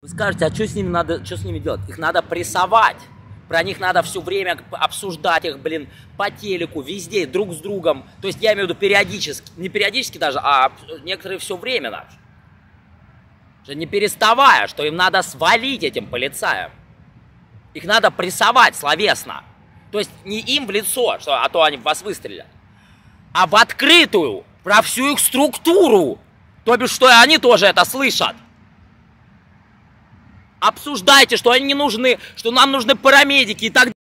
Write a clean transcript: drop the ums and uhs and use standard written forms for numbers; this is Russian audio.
Вы скажете, а что с ними надо, что с ними делать? Их надо прессовать. Про них надо все время обсуждать их, блин, по телеку, везде, друг с другом. То есть я имею в виду периодически, не периодически даже, а некоторые все время даже. Что не переставая, что им надо свалить этим полицаям. Их надо прессовать словесно. То есть не им в лицо, что, а то они в вас выстрелят, а в открытую, про всю их структуру. То бишь, что они тоже это слышат. Обсуждайте, что они не нужны, что нам нужны парамедики и так далее.